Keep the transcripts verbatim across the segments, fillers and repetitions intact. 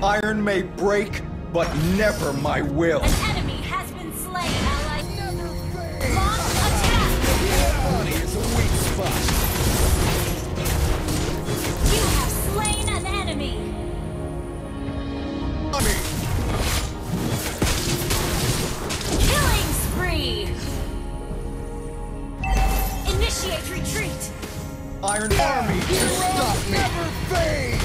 Iron may break, but never my will. An enemy has been slain, ally. Launch attack! Body is a weak spot. You have slain an enemy. Army. Killing spree. Initiate retreat. Iron Army to stop me. Never fade.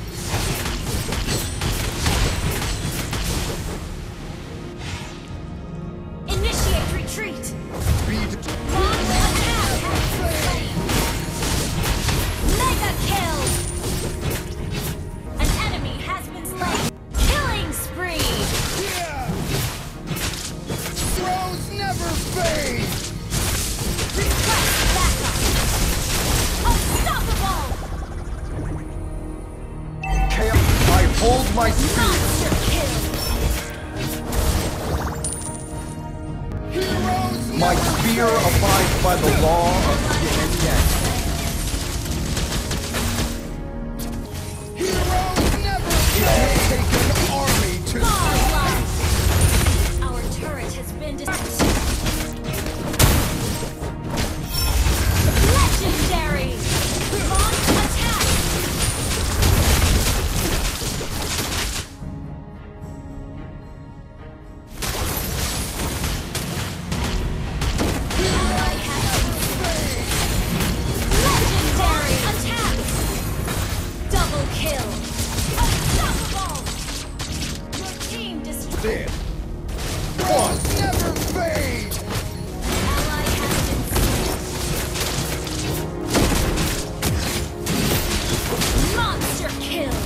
Initiate retreat. Speed. Launch attack has been slain. Mega kill. An enemy has been slain. Killing spree. Yeah. Throws never fade. Request backup. Unstoppable. Chaos. I hold my speed. Monster kill. My spear abides by the law of yin and yang. Heroes never fail. It will take an army to Godlike. Our turret has been destroyed. Legendary. Launch attack. Ally has legendary attack. Double kill. Unstoppable. Your team destroyed. Dead. One never fade. Ally has been slain. Monster kill.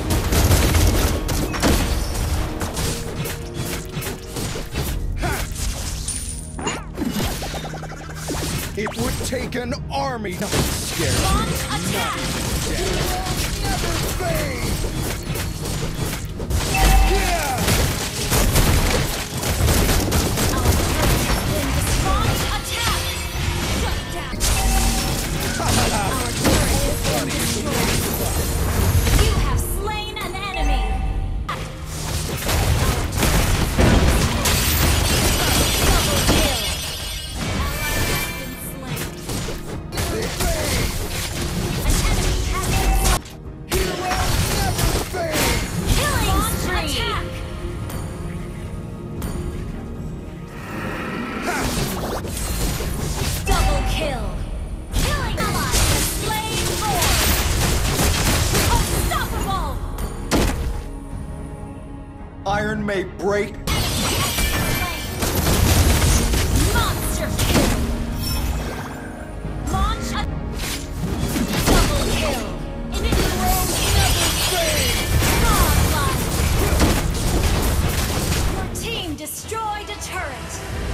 It would take an army not to scare me. Launch attack. Never fade. Yeah. Our turret has been destroyed. Attack. Shut down. Our turret has been destroyed. You have slain an enemy. Double kill. Ally has been slain. An enemy has been Heroes never fade. killing spree. Attack. Double kill. Killing ally. Slain Lord. Unstoppable. Iron may break. Monster kill. Launch a double kill. Initiate never fade. Godlike. Your team destroyed a turret.